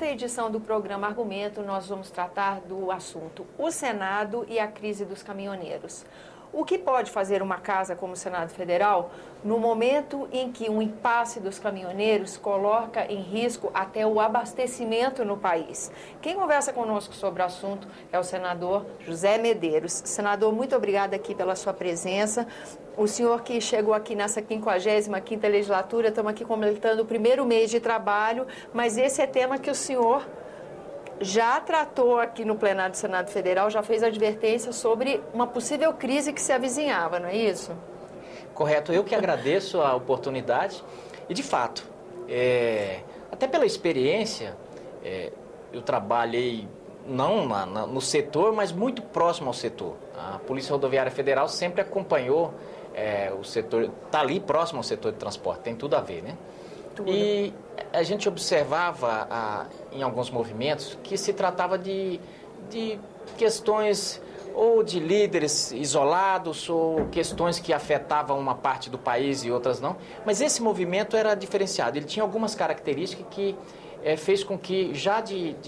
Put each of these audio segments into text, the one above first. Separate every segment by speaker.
Speaker 1: edição do programa Argumento, nós vamos tratar do assunto o Senado e a crise dos caminhoneiros. O que pode fazer uma casa como o Senado Federal no momento em que um impasse dos caminhoneiros coloca em risco até o abastecimento no país? Quem conversa conosco sobre o assunto é o senador José Medeiros. Senador, muito obrigada aqui pela sua presença. O senhor que chegou aqui nessa 55ª legislatura, estamos aqui completando o primeiro mês de trabalho, mas esse é tema que o senhor já tratou aqui no plenário do Senado Federal, já fez advertência sobre uma possível crise que se avizinhava, não é isso?
Speaker 2: Correto. Eu que agradeço a oportunidade e, de fato, até pela experiência, eu trabalhei não no setor, mas muito próximo ao setor. A Polícia Rodoviária Federal sempre acompanhou o setor, está ali próximo ao setor de transporte, tem tudo a ver, né? E a gente observava em alguns movimentos que se tratava de questões ou de líderes isolados ou questões que afetavam uma parte do país e outras não. Mas esse movimento era diferenciado. Ele tinha algumas características que fez com que já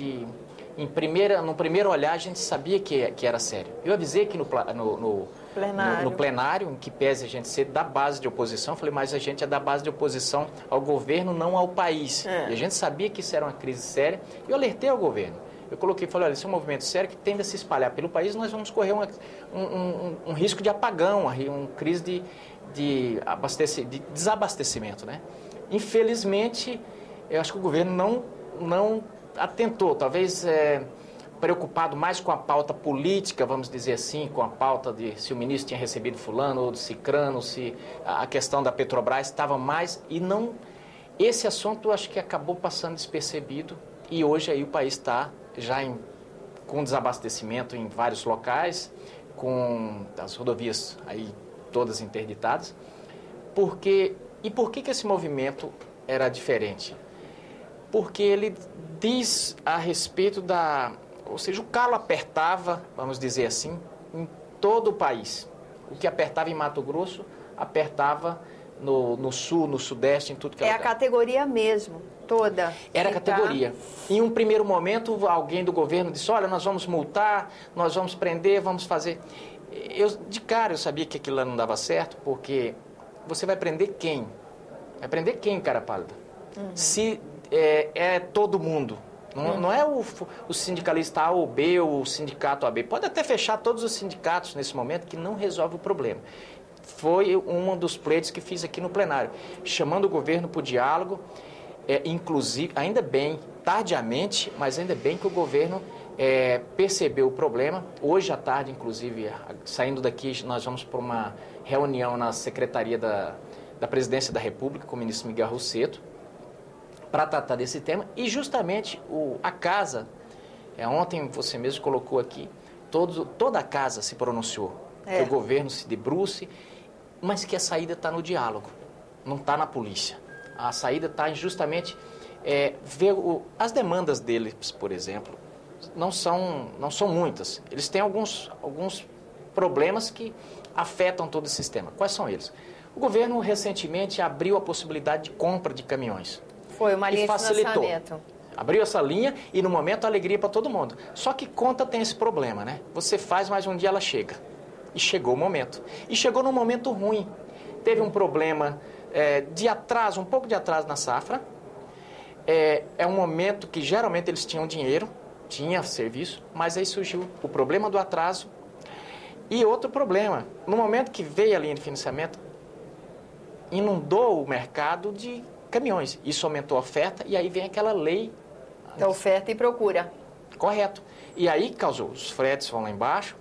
Speaker 2: no primeiro olhar a gente sabia que era sério. Eu avisei que no plenário, em que pese a gente ser da base de oposição, falei, mas a gente é da base de oposição ao governo, não ao país. E a gente sabia que isso era uma crise séria, e eu alertei ao governo. Eu falei, olha, esse é um movimento sério que tende a se espalhar pelo país, nós vamos correr um risco de apagão, uma crise de desabastecimento, né? Infelizmente, eu acho que o governo não atentou, talvez preocupado mais com a pauta política, vamos dizer assim, com a pauta de se o ministro tinha recebido fulano ou de cicrano, se a questão da Petrobras estava mais, e não, esse assunto acho que acabou passando despercebido, e hoje aí o país está já com desabastecimento em vários locais, com as rodovias aí todas interditadas. Por que esse movimento era diferente? Porque ele diz a respeito ou seja, o calo apertava, vamos dizer assim, em todo o país. O que apertava em Mato Grosso, apertava no sul, no sudeste, em tudo que é lugar.
Speaker 1: A categoria mesmo, toda.
Speaker 2: Era a categoria. Em um primeiro momento, alguém do governo disse, olha, nós vamos multar, nós vamos prender, vamos fazer... De cara, eu sabia que aquilo lá não dava certo, porque você vai prender quem? Vai prender quem, cara pálida? Se é todo mundo. Não é o sindicalista A ou B ou o sindicato AB. Pode até fechar todos os sindicatos nesse momento, que não resolve o problema. Foi um dos pleitos que fiz aqui no plenário, chamando o governo para o diálogo, inclusive, ainda bem, tardiamente, mas ainda bem que o governo percebeu o problema. Hoje à tarde, inclusive, saindo daqui, nós vamos para uma reunião na Secretaria da Presidência da República com o ministro Miguel Rosseto, para tratar desse tema, e justamente a casa, ontem você mesmo colocou aqui, toda a casa se pronunciou, que o governo se debruce, mas que a saída está no diálogo, não está na polícia. A saída está justamente ver as demandas deles, por exemplo, não são muitas. Eles têm alguns problemas que afetam todo o sistema. Quais são eles? O governo recentemente abriu a possibilidade de compra de caminhões.
Speaker 1: Foi uma linha
Speaker 2: de
Speaker 1: financiamento.
Speaker 2: Abriu essa linha e, no momento, alegria para todo mundo. Só que conta tem esse problema, né? Você faz, mas um dia ela chega. E chegou o momento. E chegou num momento ruim. Teve um problema de atraso, um pouco de atraso na safra. É um momento que, geralmente, eles tinham dinheiro, tinha serviço, mas aí surgiu o problema do atraso. E outro problema, no momento que veio a linha de financiamento, inundou o mercado de caminhões. Isso aumentou a oferta e aí vem aquela lei
Speaker 1: da oferta e procura.
Speaker 2: Correto. E aí causou, os fretes vão lá embaixo,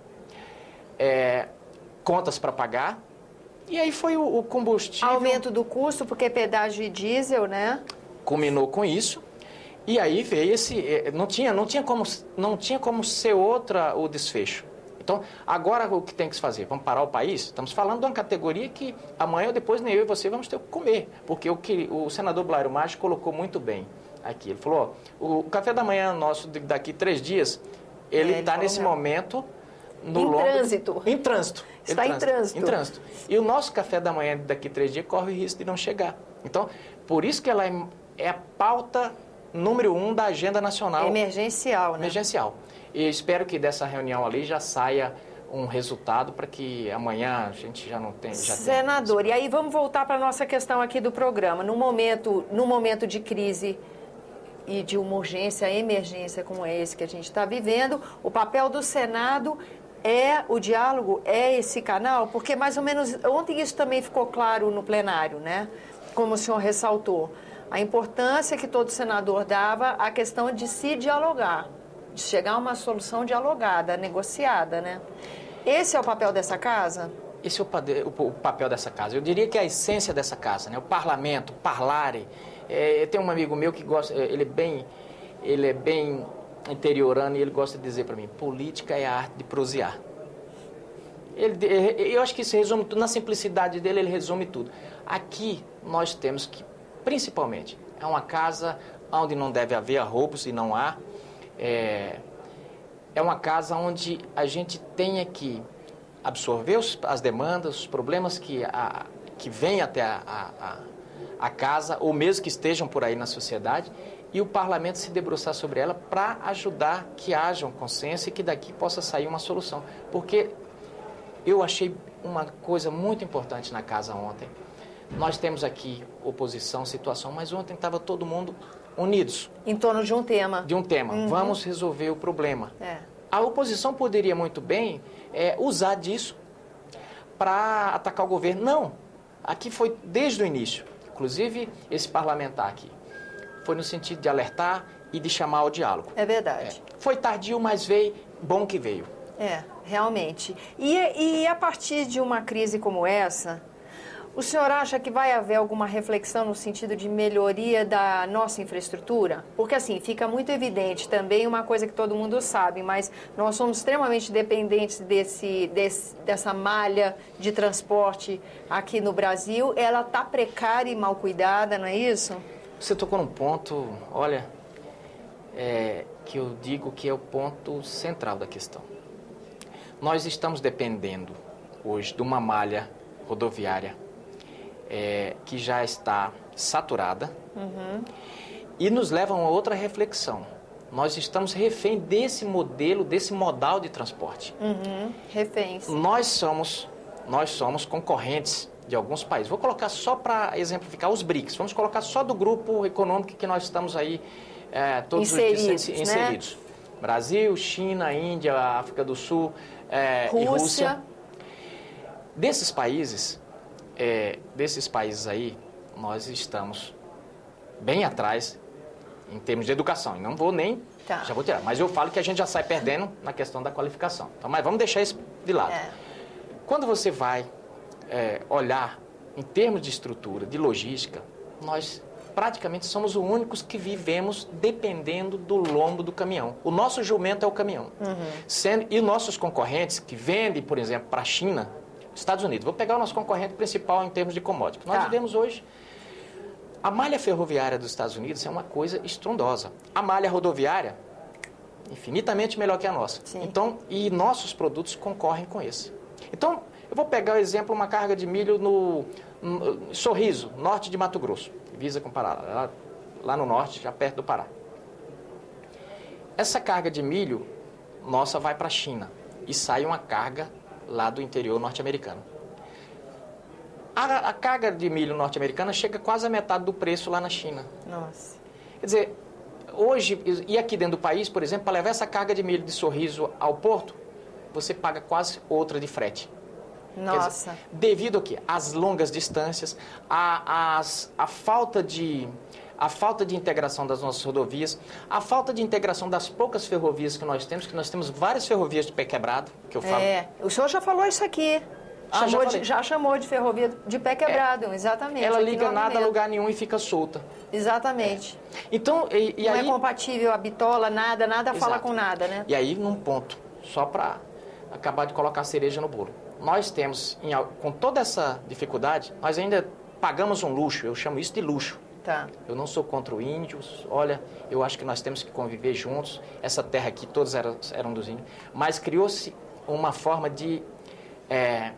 Speaker 2: contas para pagar, e aí foi o combustível...
Speaker 1: Aumento do custo, porque pedágio e diesel, né?
Speaker 2: Culminou com isso, e aí veio não tinha como ser o desfecho. Então, agora o que tem que se fazer? Vamos parar o país? Estamos falando de uma categoria que amanhã ou depois nem eu e você vamos ter que comer. Porque o senador Blairo Maggi colocou muito bem aqui. Ele falou, o café da manhã nosso daqui 3 dias, ele está nesse momento...
Speaker 1: Trânsito.
Speaker 2: Em trânsito.
Speaker 1: Está em trânsito.
Speaker 2: Em trânsito. E o nosso café da manhã daqui 3 dias corre o risco de não chegar. Então, por isso que ela é a pauta número 1 da agenda nacional.
Speaker 1: Emergencial, né?
Speaker 2: Emergencial. E espero que dessa reunião ali já saia um resultado para que amanhã a gente já não tenha...
Speaker 1: Senador, e aí vamos voltar para a nossa questão aqui do programa. No momento de crise e de uma urgência, emergência como é esse que a gente está vivendo, o papel do Senado é o diálogo, é esse canal? Porque mais ou menos, ontem isso também ficou claro no plenário, né? Como o senhor ressaltou, a importância que todo senador dava à questão de se dialogar, de chegar a uma solução dialogada, negociada, né? Esse é o papel dessa casa?
Speaker 2: Esse é o papel dessa casa. Eu diria que é a essência dessa casa, né? O parlamento, parlare. Eu tenho um amigo meu que gosta, ele é bem interiorano e ele gosta de dizer para mim, política é a arte de prosear. Eu acho que isso resume tudo, na simplicidade dele ele resume tudo. Aqui nós temos que, principalmente, é uma casa onde não deve haver roubos e não há. É uma casa onde a gente tenha que absorver as demandas, os problemas que vêm até a casa, ou mesmo que estejam por aí na sociedade, e o parlamento se debruçar sobre ela para ajudar que haja um consenso e que daqui possa sair uma solução. Porque eu achei uma coisa muito importante na casa ontem. Nós temos aqui oposição, situação, mas ontem estava todo mundo unidos.
Speaker 1: Em torno de um tema.
Speaker 2: De um tema. Uhum. Vamos resolver o problema. A oposição poderia muito bem usar disso para atacar o governo. Não. Aqui foi desde o início. Inclusive, esse parlamentar aqui foi no sentido de alertar e de chamar ao diálogo.
Speaker 1: É verdade.
Speaker 2: Foi tardio, mas veio, bom que veio.
Speaker 1: Realmente. E a partir de uma crise como essa, o senhor acha que vai haver alguma reflexão no sentido de melhoria da nossa infraestrutura? Porque, assim, fica muito evidente também uma coisa que todo mundo sabe, mas nós somos extremamente dependentes dessa malha de transporte aqui no Brasil. Ela está precária e mal cuidada, não é isso?
Speaker 2: Você tocou num ponto, olha, que eu digo que é o ponto central da questão. Nós estamos dependendo hoje de uma malha rodoviária que já está saturada, e nos leva a uma outra reflexão. Nós estamos refém desse modelo, desse modal de transporte.
Speaker 1: Reféns.
Speaker 2: Nós somos concorrentes de alguns países. Vou colocar só para exemplificar os BRICS. Vamos colocar só do grupo econômico que nós estamos aí todos os dias inseridos. Né? Brasil, China, Índia, África do Sul e Rússia. Desses países aí, nós estamos bem atrás em termos de educação. E não vou nem... Já vou tirar. Mas eu falo que a gente já sai perdendo na questão da qualificação. Então, mas vamos deixar isso de lado. Quando você vai olhar em termos de estrutura, de logística, nós praticamente somos os únicos que vivemos dependendo do lombo do caminhão. O nosso jumento é o caminhão. E nossos concorrentes que vendem, por exemplo, para a China, Estados Unidos. Vou pegar o nosso concorrente principal em termos de commodities. Nós vivemos hoje... A malha ferroviária dos Estados Unidos é uma coisa estrondosa. A malha rodoviária, infinitamente melhor que a nossa. Então, e nossos produtos concorrem com esse. Então, eu vou pegar o exemplo, uma carga de milho no Sorriso, norte de Mato Grosso. Divisa com Pará, lá no norte, já perto do Pará. Essa carga de milho nossa vai para a China e sai uma carga lá do interior norte-americano. A carga de milho norte-americana chega quase a metade do preço lá na China.
Speaker 1: Nossa.
Speaker 2: Quer dizer, hoje, e aqui dentro do país, por exemplo, para levar essa carga de milho de Sorriso ao porto, você paga quase outra de frete.
Speaker 1: Nossa.
Speaker 2: Dizer, devido ao quê? Às longas distâncias, a falta de integração das nossas rodovias, a falta de integração das poucas ferrovias que nós temos várias ferrovias de pé quebrado, que eu falo.
Speaker 1: O senhor já falou isso aqui. Já chamou de ferrovia de pé quebrado, exatamente.
Speaker 2: Ela liga nada a lugar nenhum e fica solta.
Speaker 1: Exatamente.
Speaker 2: Então,
Speaker 1: não aí... é compatível a bitola, nada fala com nada, né?
Speaker 2: E aí, num ponto, só para acabar de colocar a cereja no bolo. Nós temos, com toda essa dificuldade, nós ainda pagamos um luxo, eu chamo isso de luxo. Eu não sou contra os índios, olha, eu acho que nós temos que conviver juntos. Essa terra aqui, todos eram dos índios. Mas criou-se uma forma de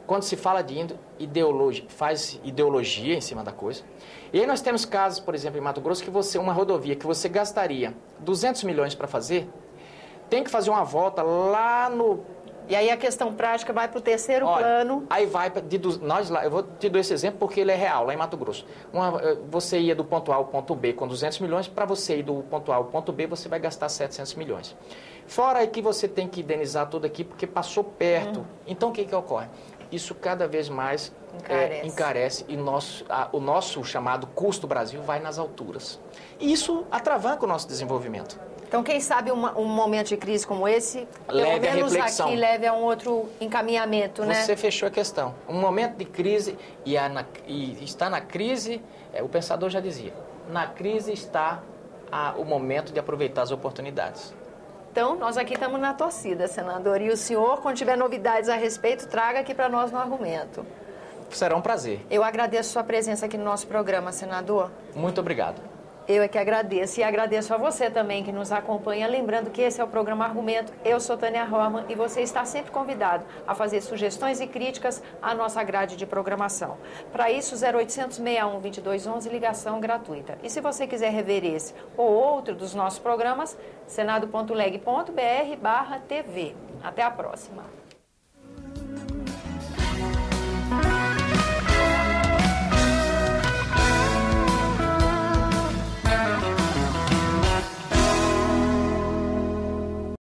Speaker 2: quando se fala de ideologia, faz ideologia em cima da coisa. E aí nós temos casos, por exemplo, em Mato Grosso, que uma rodovia que você gastaria 200 milhões para fazer, tem que fazer uma volta lá no...
Speaker 1: E aí a questão prática vai para o terceiro plano.
Speaker 2: Aí vai para... Eu vou te dar esse exemplo porque ele é real, lá em Mato Grosso. Você ia do ponto A ao ponto B com 200 milhões, para você ir do ponto A ao ponto B, você vai gastar 700 milhões. Fora aí que você tem que indenizar tudo aqui, porque passou perto. Então, o que ocorre? Isso cada vez mais encarece e o nosso chamado custo Brasil vai nas alturas. E isso atravanca o nosso desenvolvimento.
Speaker 1: Então, quem sabe um momento de crise como esse,
Speaker 2: leve
Speaker 1: pelo menos
Speaker 2: a reflexão.
Speaker 1: Aqui leve a um outro encaminhamento, né?
Speaker 2: Você fechou a questão. Um momento de crise e está na crise, o pensador já dizia, na crise está o momento de aproveitar as oportunidades.
Speaker 1: Então, nós aqui estamos na torcida, senador. E o senhor, quando tiver novidades a respeito, traga aqui para nós no argumento.
Speaker 2: Será um prazer.
Speaker 1: Eu agradeço sua presença aqui no nosso programa, senador.
Speaker 2: Muito obrigado.
Speaker 1: Eu é que agradeço. E agradeço a você também que nos acompanha. Lembrando que esse é o programa Argumento. Eu sou Tânia Roman e você está sempre convidado a fazer sugestões e críticas à nossa grade de programação. Para isso, 0800 61 2211, ligação gratuita. E se você quiser rever esse ou outro dos nossos programas, senado.leg.br/TV. Até a próxima.